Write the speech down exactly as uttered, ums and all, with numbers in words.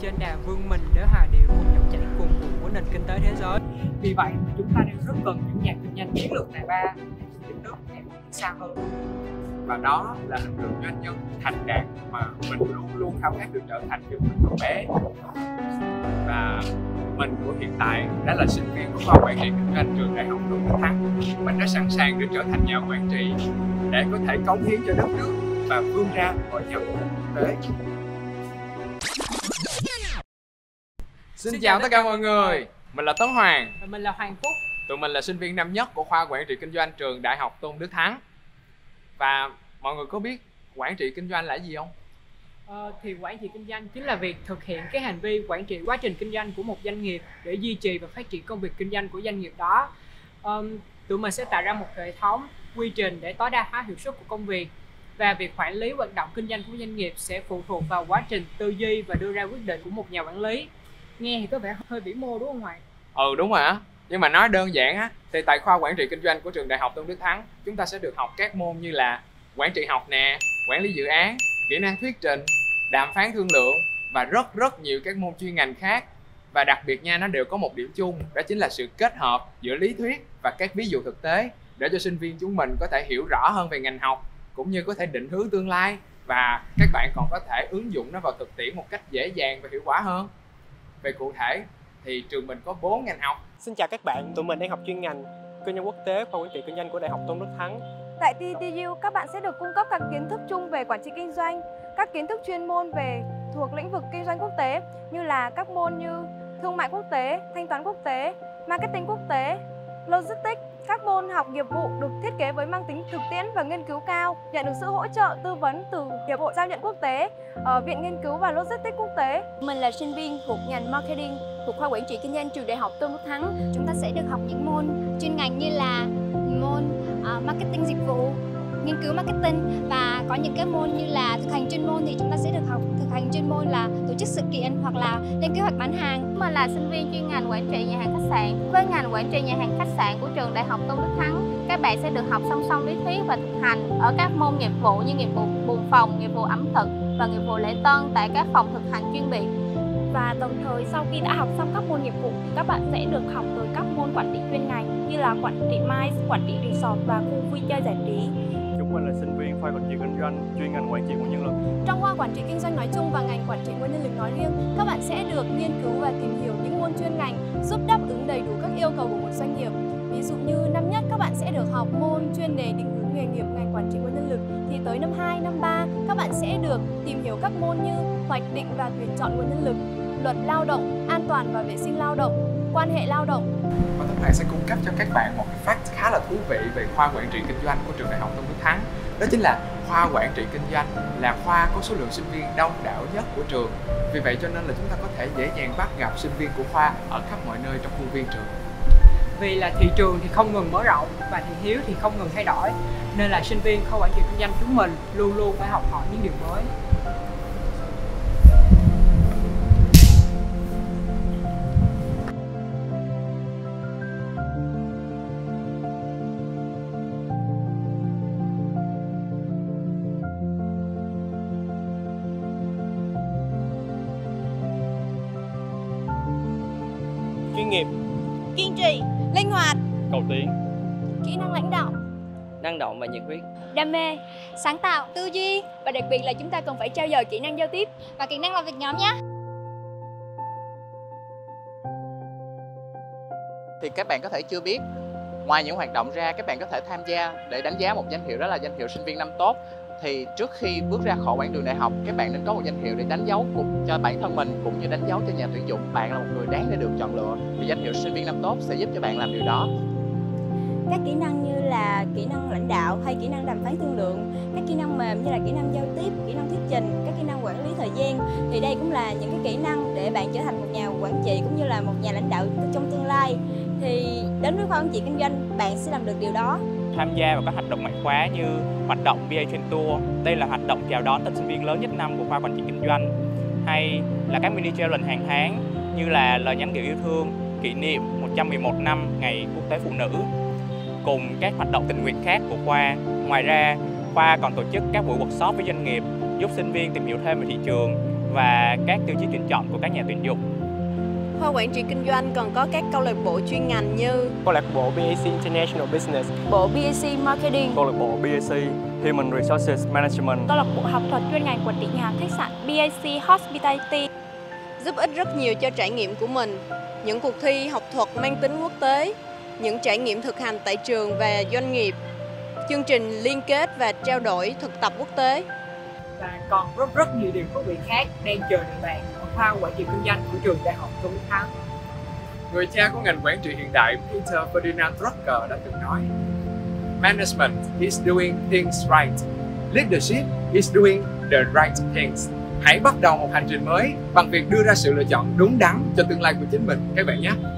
trên đà vươn mình để hòa điệu cùng dòng chảy cuồn cuộn của nền kinh tế thế giới. Vì vậy mà chúng ta đang rất cần những nhà kinh doanh chiến lược tài ba để giúp nước ngày một xa hơn. Và đó là hình tượng doanh nhân thành đạt mà mình luôn luôn khao khát được trở thành từ mình còn bé. Và mình của hiện tại đã là sinh viên của khoa quản trị kinh doanh trường Đại học Tôn Đức Thắng. Mình đã sẵn sàng để trở thành nhà quản trị để có thể cống hiến cho đất nước và vươn ra khỏi nhà quốc tế. Xin, Xin chào tất cả mọi người, mình là Tấn Hoàng và mình là Hoàng Phúc. Tụi mình là sinh viên năm nhất của khoa quản trị kinh doanh trường Đại học Tôn Đức Thắng. Và mọi người có biết quản trị kinh doanh là gì không? Ờ, thì quản trị kinh doanh chính là việc thực hiện cái hành vi quản trị quá trình kinh doanh của một doanh nghiệp để duy trì và phát triển công việc kinh doanh của doanh nghiệp đó. Um, tụi mình sẽ tạo ra một hệ thống quy trình để tối đa hóa hiệu suất của công việc, và việc quản lý hoạt động kinh doanh của doanh nghiệp sẽ phụ thuộc vào quá trình tư duy và đưa ra quyết định của một nhà quản lý. Nghe thì có vẻ hơi vĩ mô đúng không Hoàng? Ừ đúng rồi á. Nhưng mà nói đơn giản á, thì tại khoa quản trị kinh doanh của trường Đại học Tôn Đức Thắng, chúng ta sẽ được học các môn như là quản trị học nè, quản lý dự án, kỹ năng thuyết trình, đàm phán thương lượng và rất rất nhiều các môn chuyên ngành khác. Và đặc biệt nha, nó đều có một điểm chung, đó chính là sự kết hợp giữa lý thuyết và các ví dụ thực tế để cho sinh viên chúng mình có thể hiểu rõ hơn về ngành học, cũng như có thể định hướng tương lai, và các bạn còn có thể ứng dụng nó vào thực tiễn một cách dễ dàng và hiệu quả hơn. Về cụ thể thì trường mình có bốn ngành học. Xin chào các bạn, tụi mình đang học chuyên ngành Kinh doanh quốc tế, khoa quản trị kinh doanh của Đại học Tôn Đức Thắng. Tại tê tê u, các bạn sẽ được cung cấp các kiến thức chung về quản trị kinh doanh, các kiến thức chuyên môn về thuộc lĩnh vực kinh doanh quốc tế như là các môn như thương mại quốc tế, thanh toán quốc tế, marketing quốc tế, logistics. Các môn học nghiệp vụ được thiết kế với mang tính thực tiễn và nghiên cứu cao, nhận được sự hỗ trợ tư vấn từ Hiệp hội Giao nhận Quốc tế, Viện Nghiên cứu và Logistics Quốc tế. Mình là sinh viên thuộc ngành Marketing thuộc khoa quản trị kinh doanh trường Đại học Tôn Đức Thắng. Chúng ta sẽ được học những môn chuyên ngành như là môn uh, marketing dịch vụ, nghiên cứu marketing, và có những cái môn như là thực hành chuyên môn thì chúng ta sẽ được học thực hành chuyên môn là tổ chức sự kiện hoặc là lên kế hoạch bán hàng. Mình là sinh viên chuyên ngành quản trị nhà hàng khách sạn. Với ngành quản trị nhà hàng khách sạn của trường Đại học Tôn Đức Thắng, các bạn sẽ được học song song lý thuyết và thực hành ở các môn nghiệp vụ như nghiệp vụ buồng phòng, nghiệp vụ ẩm thực và nghiệp vụ lễ tân tại các phòng thực hành chuyên biệt. Và đồng thời sau khi đã học xong các môn nghiệp vụ thì các bạn sẽ được học tới các môn quản trị chuyên ngành như là quản trị MICE, quản trị resort và khu vui chơi giải trí. Chúng mình là sinh viên khoa quản trị kinh doanh, chuyên ngành quản trị nguồn nhân lực. Trong khoa quản trị kinh doanh nói chung và ngành quản trị nguồn nhân lực nói riêng, các bạn sẽ được nghiên cứu và tìm hiểu những môn chuyên ngành giúp đáp ứng đầy đủ các yêu cầu của một doanh nghiệp. Ví dụ như năm nhất các bạn sẽ được học môn chuyên đề định hướng nghề nghiệp ngành quản trị nguồn nhân lực, thì tới năm hai, năm ba các bạn sẽ được tìm hiểu các môn như hoạch định và tuyển chọn nguồn nhân lực, luật lao động, an toàn và vệ sinh lao động, quan hệ lao động. Và Tấn Hoàng sẽ cung cấp cho các bạn một cái fact khá là thú vị về khoa quản trị kinh doanh của trường Đại học Tôn Đức Thắng. Đó chính là khoa quản trị kinh doanh là khoa có số lượng sinh viên đông đảo nhất của trường. Vì vậy cho nên là chúng ta có thể dễ dàng bắt gặp sinh viên của khoa ở khắp mọi nơi trong khuôn viên trường. Vì là thị trường thì không ngừng mở rộng và thị hiếu thì không ngừng thay đổi, nên là sinh viên khoa quản trị kinh doanh chúng mình luôn luôn phải học hỏi những điều mới. Chuyên nghiệp, Kiên trì, linh hoạt, cầu tiến, kỹ năng lãnh đạo, năng động và nhiệt huyết, đam mê, sáng tạo, tư duy, và đặc biệt là chúng ta cần phải trau dồi kỹ năng giao tiếp và kỹ năng làm việc nhóm nhé. Thì các bạn có thể chưa biết, ngoài những hoạt động ra, các bạn có thể tham gia để đánh giá một danh hiệu, đó là danh hiệu sinh viên năm tốt. Thì trước khi bước ra khỏi quãng đường đại học, các bạn nên có một danh hiệu để đánh dấu cùng cho bản thân mình, cũng như đánh dấu cho nhà tuyển dụng bạn là một người đáng để được chọn lựa. Thì danh hiệu sinh viên năm tốt sẽ giúp cho bạn làm điều đó. Các kỹ năng như là kỹ năng lãnh đạo hay kỹ năng đàm phán thương lượng, các kỹ năng mềm như là kỹ năng giao tiếp, kỹ năng thuyết trình, các kỹ năng quản lý thời gian, thì đây cũng là những cái kỹ năng để bạn trở thành một nhà quản trị cũng như là một nhà lãnh đạo trong tương lai. Thì đến với khoa quản trị kinh doanh, bạn sẽ làm được điều đó. Tham gia vào các hoạt động ngoại khóa như hoạt động bê a Train Tour, đây là hoạt động chào đón tân sinh viên lớn nhất năm của khoa quản trị kinh doanh, hay là các mini challenge hàng tháng như là lời nhắn gửi yêu thương, kỷ niệm một trăm mười một năm Ngày Quốc tế Phụ nữ, cùng các hoạt động tình nguyện khác của khoa. Ngoài ra, khoa còn tổ chức các buổi workshop với doanh nghiệp, giúp sinh viên tìm hiểu thêm về thị trường và các tiêu chí tuyển chọn của các nhà tuyển dụng. Khoa quản trị kinh doanh còn có các câu lạc bộ chuyên ngành như câu lạc bộ bê a xê International Business, bộ bê a xê Marketing, câu lạc bộ bê a xê Human Resources Management, câu lạc bộ học thuật chuyên ngành quản trị nhà hàng khách sạn bê a xê Hospitality, giúp ích rất nhiều cho trải nghiệm của mình. Những cuộc thi học thuật mang tính quốc tế, những trải nghiệm thực hành tại trường và doanh nghiệp, chương trình liên kết và trao đổi thực tập quốc tế. Và còn rất rất nhiều điều thú vị khác đang chờ đợi bạn ở khoa quản trị kinh doanh của trường Đại học Tôn Đức Thắng. Người cha của ngành quản trị hiện đại Peter Ferdinand Drucker đã từng nói: Management is doing things right. Leadership is doing the right things. Hãy bắt đầu một hành trình mới bằng việc đưa ra sự lựa chọn đúng đắn cho tương lai của chính mình các bạn nhé.